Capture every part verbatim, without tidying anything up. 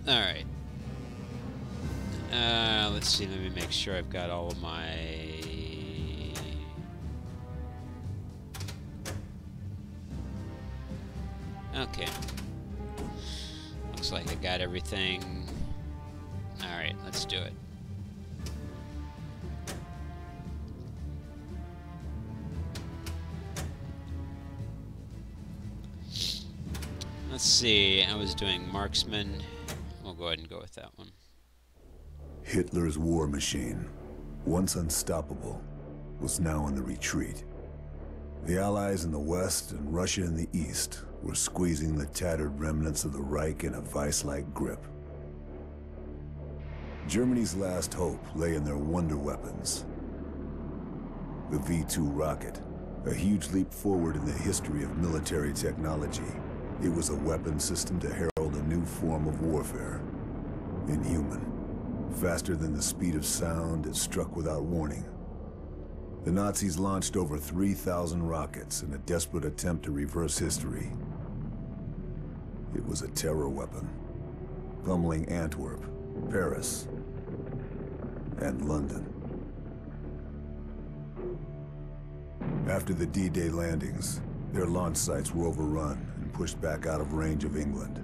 Alright. Uh, let's see, let me make sure I've got all of my... Okay. Looks like I got everything. Alright, let's do it. Let's see, I was doing marksman. We'll go ahead and go with that one. Hitler's war machine, once unstoppable, was now in the retreat. The Allies in the west and Russia in the east were squeezing the tattered remnants of the Reich in a vice-like grip. Germany's last hope lay in their wonder weapons. The V two rocket, a huge leap forward in the history of military technology. It was a weapon system to herald a new form of warfare. Inhuman. Faster than the speed of sound, it struck without warning. The Nazis launched over three thousand rockets in a desperate attempt to reverse history. It was a terror weapon, pummeling Antwerp, Paris, and London. After the D-Day landings, their launch sites were overrun and pushed back out of range of England.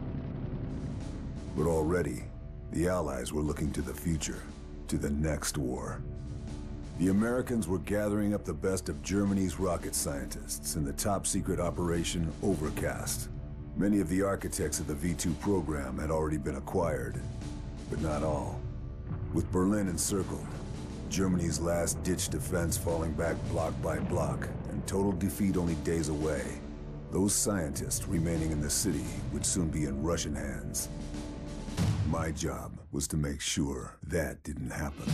But already, the Allies were looking to the future, to the next war. The Americans were gathering up the best of Germany's rocket scientists in the top-secret Operation Overcast. Many of the architects of the V two program had already been acquired, but not all. With Berlin encircled, Germany's last-ditch defense falling back block by block, and total defeat only days away, those scientists remaining in the city would soon be in Russian hands. My job was to make sure that didn't happen.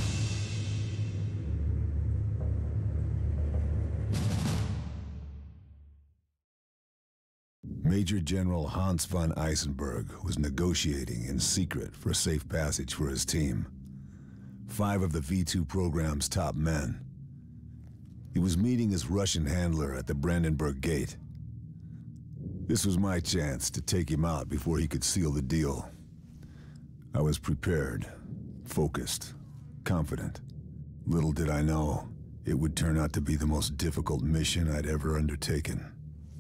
Major General Hans von Eisenberg was negotiating in secret for safe passage for his team. Five of the V two program's top men. He was meeting his Russian handler at the Brandenburg Gate. This was my chance to take him out before he could seal the deal. I was prepared, focused, confident. Little did I know, it would turn out to be the most difficult mission I'd ever undertaken.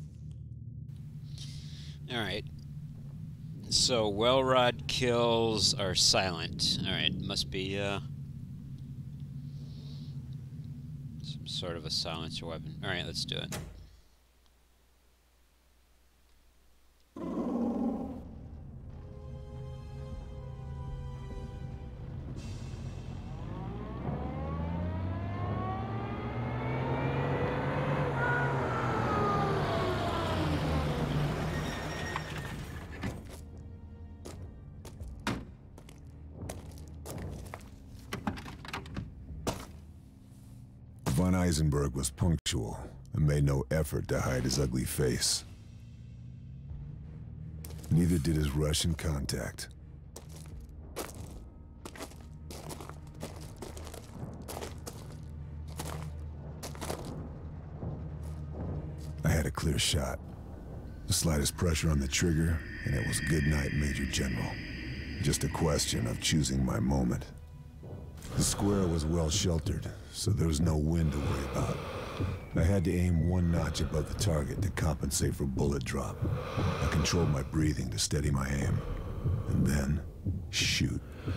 Alright. So, well rod kills are silent. Alright, must be, uh... some sort of a silencer weapon. Alright, let's do it. Von Eisenberg was punctual and made no effort to hide his ugly face. Neither did his Russian contact. I had a clear shot. The slightest pressure on the trigger, and it was good night, Major General. Just a question of choosing my moment. The square was well sheltered, so there was no wind to worry about. I had to aim one notch above the target to compensate for bullet drop. I controlled my breathing to steady my aim, and then shoot.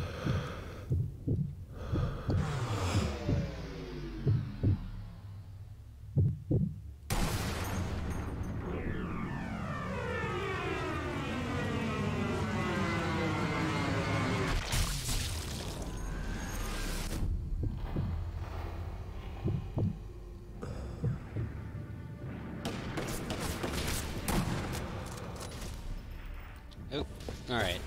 Oh, alright.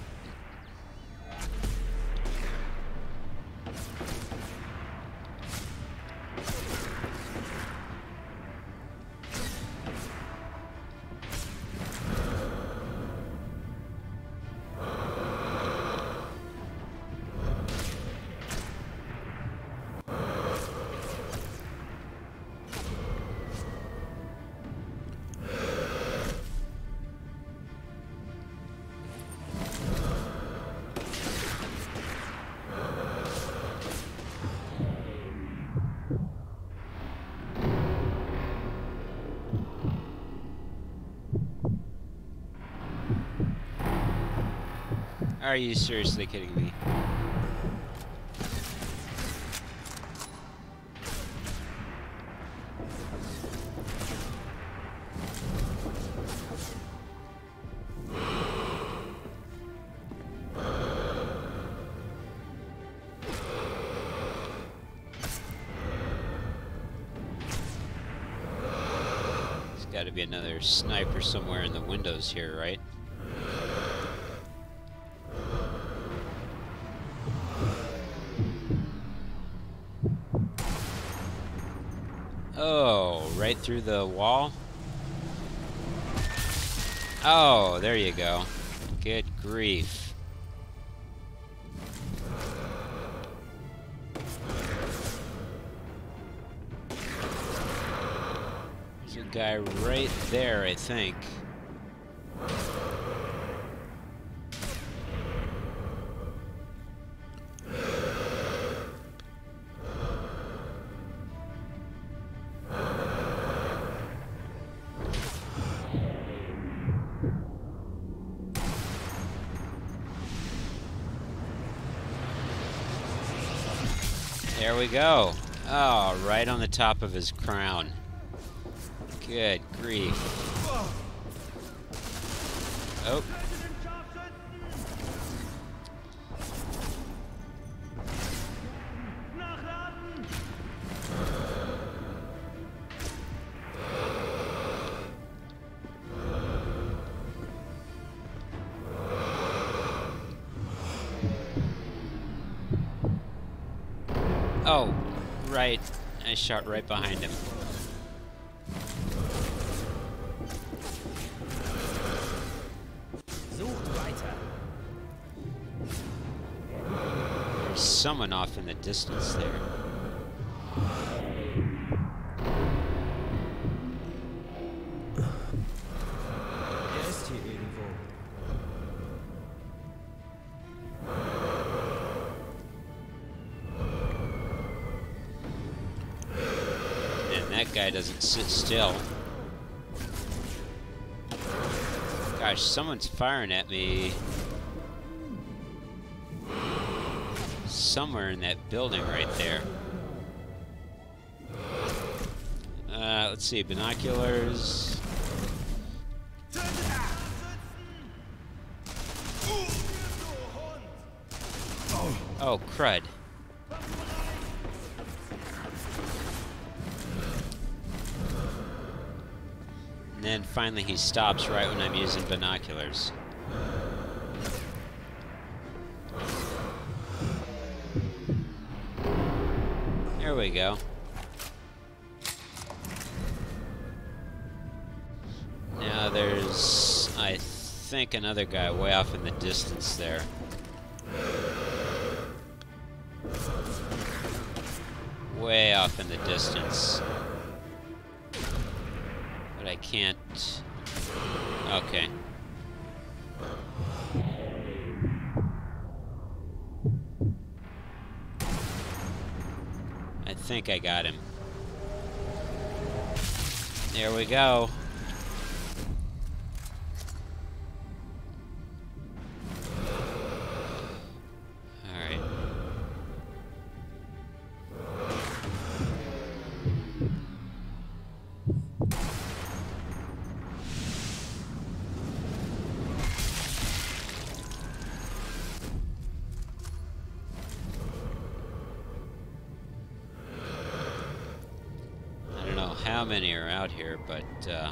Are you seriously kidding me? Got to be another sniper somewhere in the windows here, right? Oh, right through the wall? Oh, there you go. Good grief. Guy right there, I think. There we go. Oh, right on the top of his crown. Good grief. Oh. Oh, right. I shot right behind him. There's someone off in the distance there. That guy doesn't sit still. Gosh, someone's firing at me somewhere in that building right there. Uh, let's see, binoculars. Oh, crud. And then finally he stops right when I'm using binoculars. There we go. Now there's, I think, another guy way off in the distance there. Way off in the distance. I can't... Okay. I think I got him. There we go. Alright. How many are out here, but uh,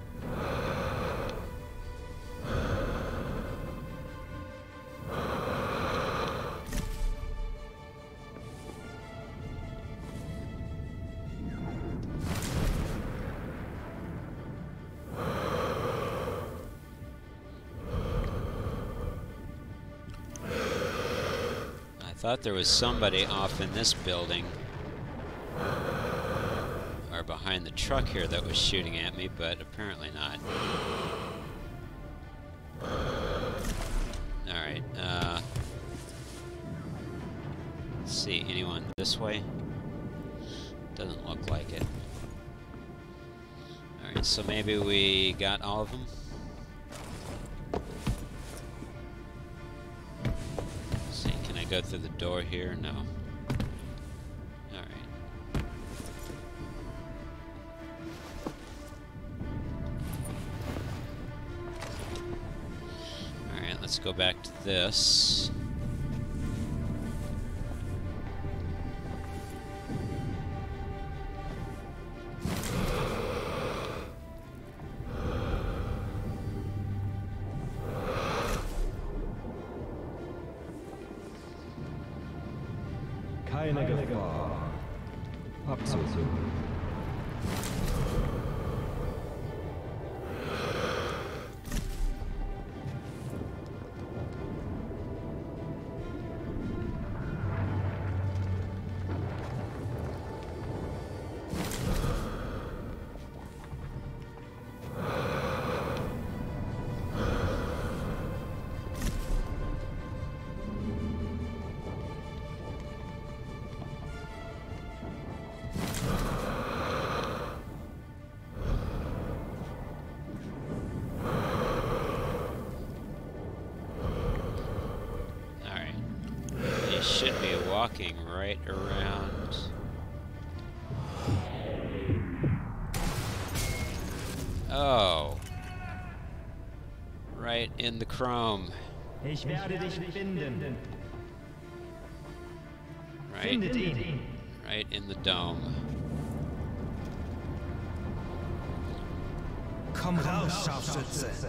I thought there was somebody off in this building or behind the truck here that was shooting at me, but apparently not. Alright, uh... let's see, anyone this way? Doesn't look like it. Alright, so maybe we got all of them? gonna go through the door here? No. Alright. Alright, let's go back to this. Keine Gefahr. Abzug. Should be walking right around. Oh. Right in the chrome. Ich werde dich finden. Right, right in the dome. Komm raus, Scharfschütze.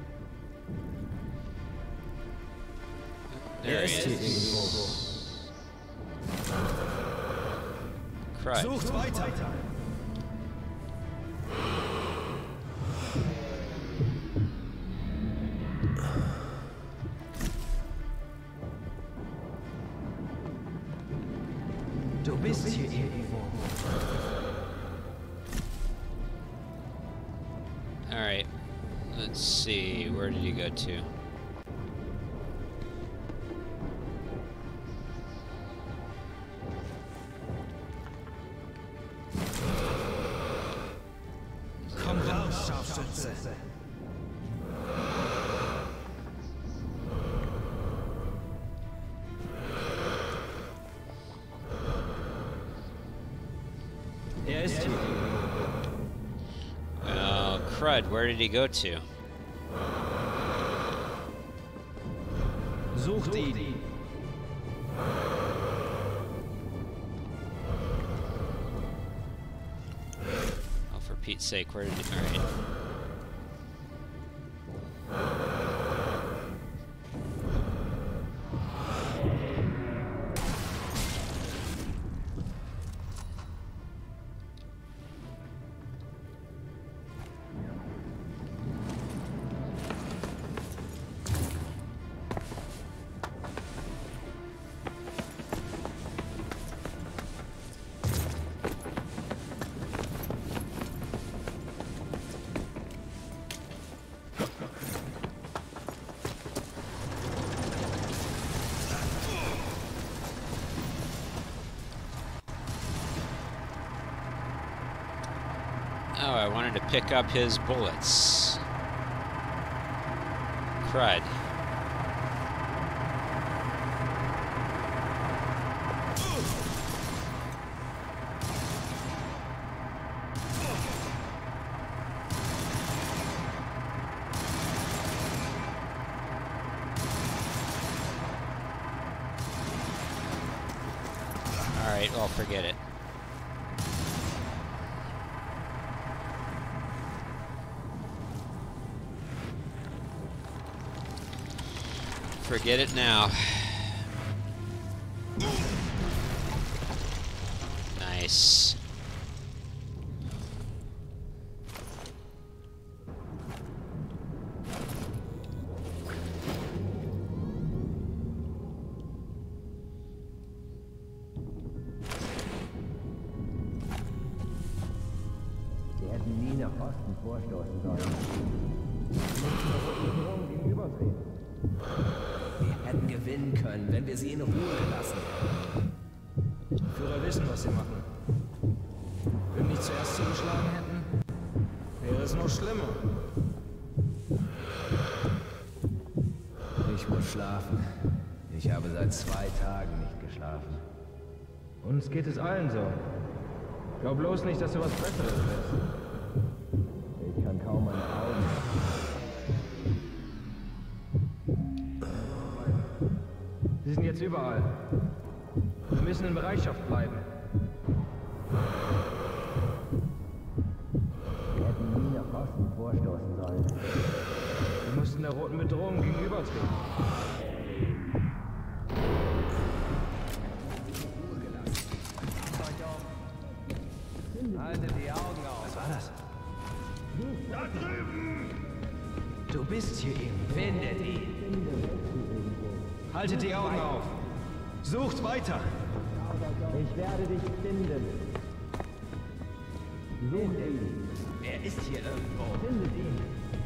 There he is. Crud. Sucht weiter. Du bist hier irgendwo. All right. Let's see. Where did he go to? Komm raus, Scharfschütze. Er ist hier. Well, crud, where did he go to? Sucht ihn. Oh, for Pete's sake, where did he... Alright. Oh, I wanted to pick up his bullets. Crud. Alright, well, forget it. Forget it now. Nice. Wir hätten nie nach Osten vorstoßen sollen. Wir mussten das Regierung gegenübersehen. Wir hätten gewinnen können, wenn wir sie in Ruhe gelassen hätten. Die Führer wissen, was sie machen. Wenn wir nicht zuerst zugeschlagen hätten, wäre es noch schlimmer. Ich muss schlafen. Ich habe seit zwei Tagen nicht geschlafen. Uns geht es allen so. Glaub bloß nicht, dass du was Besseres bist. Ich kann kaum meine Augen. Sie sind jetzt überall. Wir müssen in Bereitschaft bleiben. Wir hätten nie nach Osten vorstoßen sollen. Wir mussten der roten Bedrohung gegenübertreten. Haltet die Augen auf. Was war das? Da drüben! Du bist hier eben. Findet ihn. Haltet die Augen auf. Sucht weiter. Ich werde dich finden. Findet ihn. Er ist hier irgendwo. Findet ihn.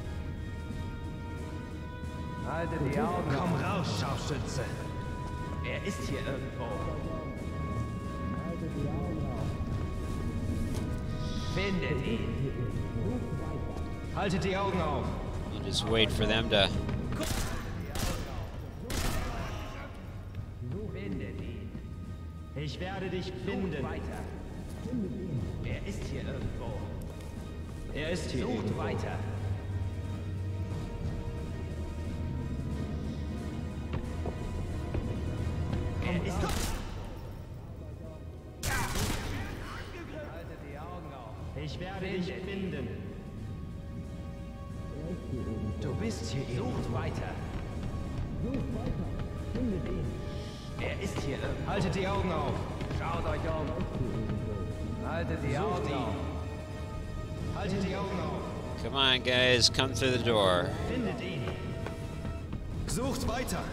Haltet die Augen auf. Komm raus, Scharfschütze. Er ist hier irgendwo. Haltet die Augen auf. Findet ihn. Haltet die Augen auf. And just wait for them to... Findet ihn. Ich werde dich Finden. finden. Weiter. Er ist hier irgendwo. Er ist hier Sucht irgendwo. weiter. Er ist hier. Haltet die Augen auf. Ich werde dich finden. Du bist hier irgendwo. Sucht weiter. Sucht weiter. Findet ihn. Er ist hier irgendwo. Haltet die Augen auf. Schaut euch um. Haltet die Sucht Augen ihn. auf. Haltet die Augen auf. Come on, guys, come through the door. Findet ihn. Sucht weiter.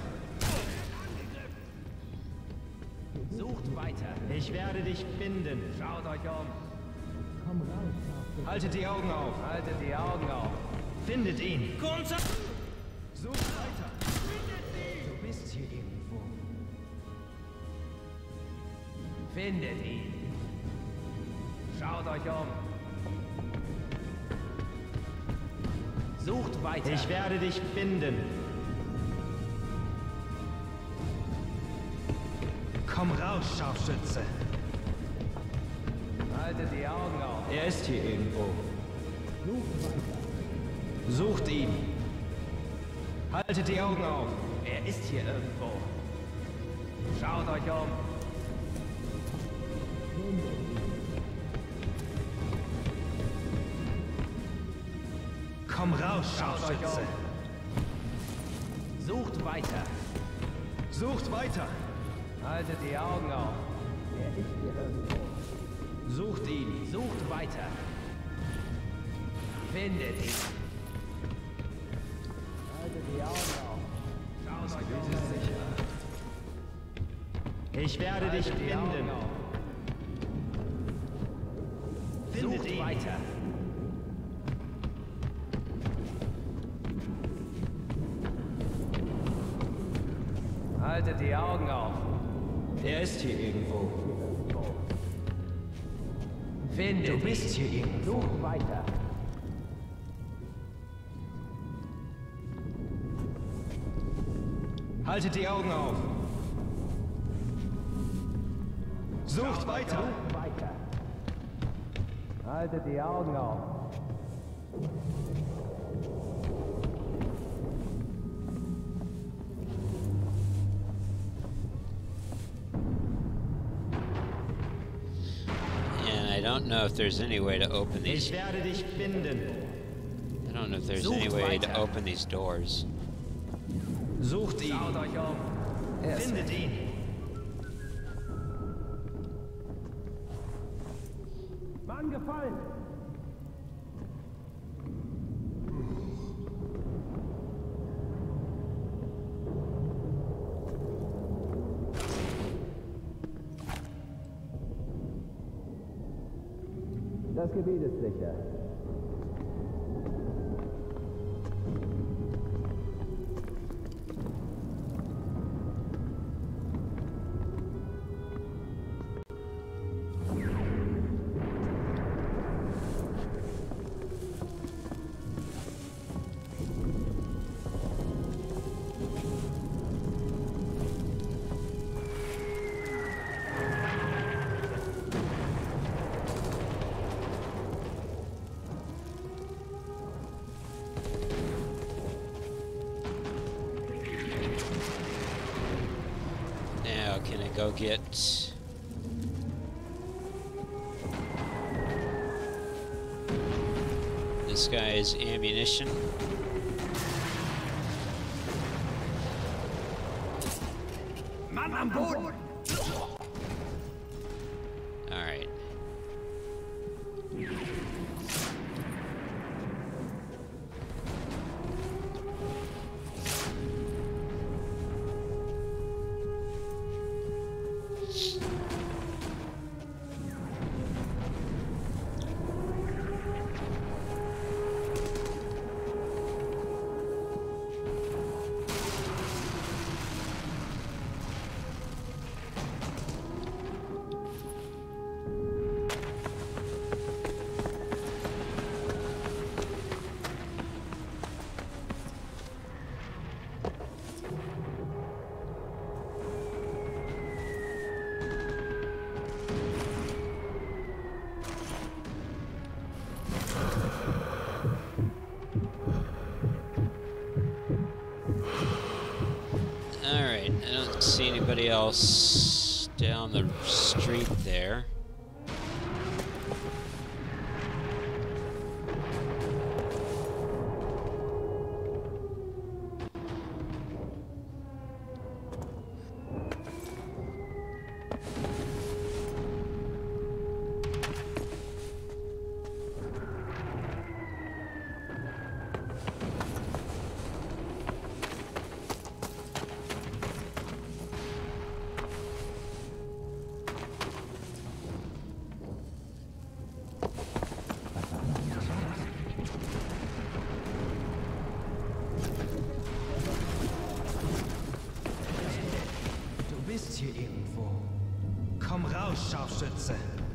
Sucht weiter. Ich werde dich finden. Schaut euch um. Haltet die Augen auf. Haltet die Augen auf. Findet ihn. Sucht weiter. Du bist hier irgendwo. Findet ihn. Schaut euch um. Sucht weiter. Ich werde dich finden. Komm raus, Scharfschütze. Haltet die Augen auf. Er ist hier irgendwo. Sucht ihn. Haltet die Augen auf. Er ist hier irgendwo. Schaut euch um. Komm raus, Schaut euch Scharfschütze. um. Sucht weiter. Sucht weiter. Haltet die Augen auf. Er ist hier irgendwo. Sucht ihn. Sucht weiter. Findet ihn. Haltet die Augen auf. Schaut euch um. Ich werde dich Haltet die Augen finden. auf. Findet Sucht ihn. weiter. Haltet die Augen auf. Er ist hier irgendwo. Findet Du bist hier irgendwo. Sucht weiter. Haltet die Augen auf. Sucht weiter. Sucht weiter. Haltet die Augen auf. And I don't know if there's any way to open these. Ich werde dich finden. I don't know if there's Sucht any way to weiter. open these doors. Sucht ihn. Schaut euch um. Er ist Findet ihn. Mann gefallen. Das Gebiet ist sicher. Can I go get... this guy's ammunition? Mann am Boden! Alright. Alright, I don't see anybody else down the street there. Du bist hier irgendwo. Komm raus, Scharfschütze.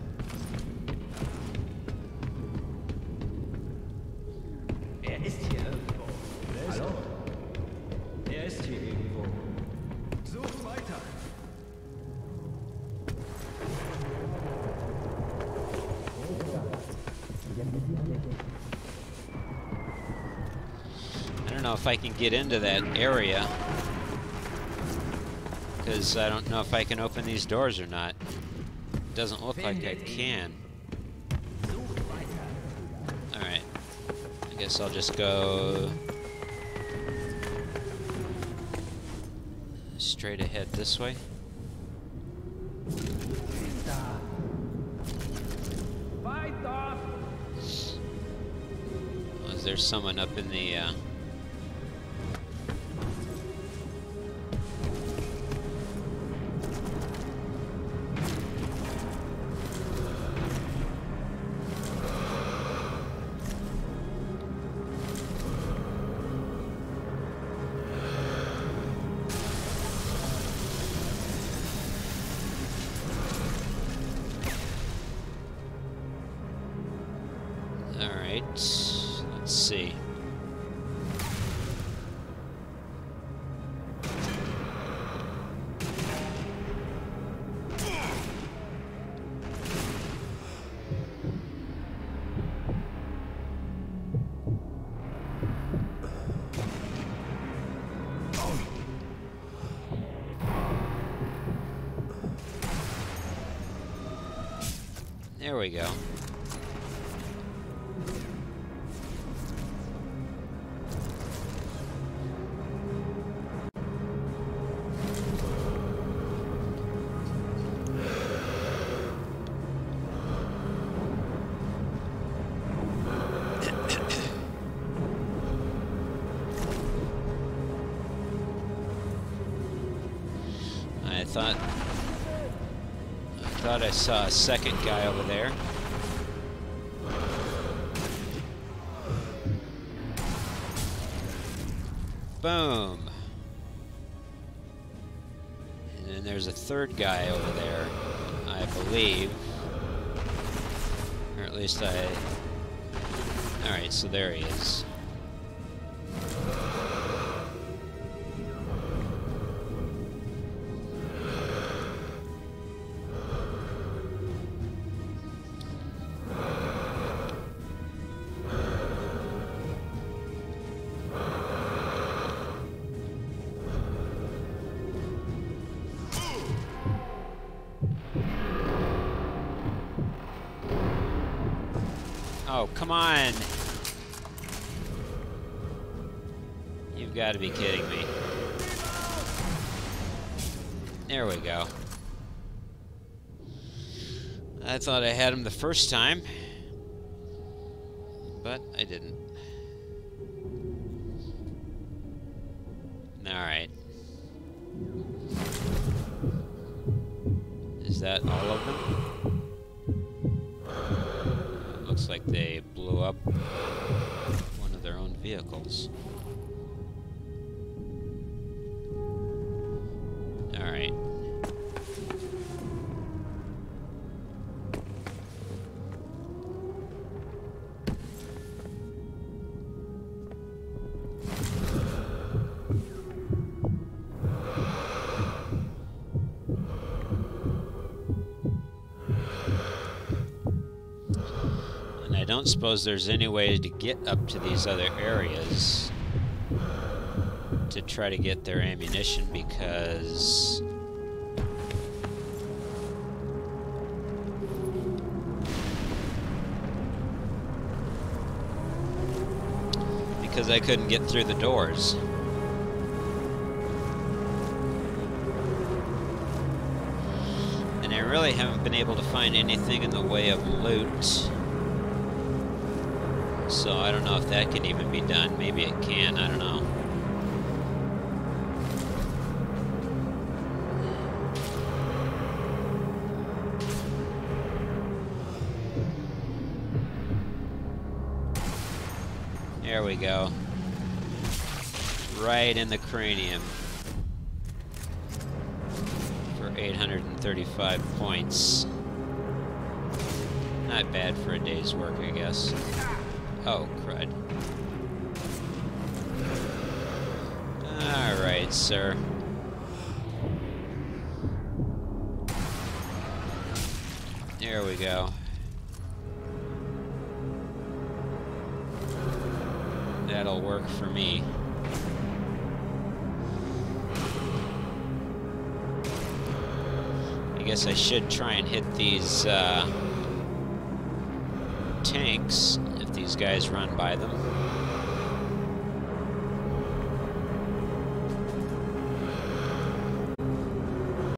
Er ist hier irgendwo. Hallo? Er ist hier irgendwo. Sucht weiter. I don't know if I can get into that area, because I don't know if I can open these doors or not. It doesn't look like I can. Alright. I guess I'll just go straight ahead this way. Weiter! Was there someone up in the uh Alright, let's see. There we go. I thought I thought I saw a second guy over there. Boom. And then there's a third guy over there, I believe. Or at least I... Alright, so there he is. Oh, come on! You've got to be kidding me. There we go. I thought I had him the first time, but I didn't. Alright. Is that all of them? It looks like they blew up one of their own vehicles. Alright. I don't suppose there's any way to get up to these other areas to try to get their ammunition, because because I couldn't get through the doors. And I really haven't been able to find anything in the way of loot. So I don't know if that can even be done. Maybe it can, I don't know. There we go. Right in the cranium. For eight hundred thirty-five points. Not bad for a day's work, I guess. Oh, crud. Alright, sir. There we go. That'll work for me. I guess I should try and hit these, uh, tanks if these guys run by them.